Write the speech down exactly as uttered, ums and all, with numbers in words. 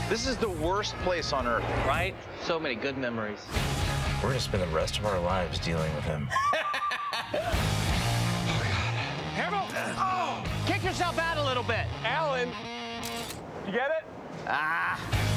This is the worst place on earth. Right? So many good memories. We're gonna spend the rest of our lives dealing with him. Careful! Oh! Kick yourself out a little bit. Alan, you get it? Ah.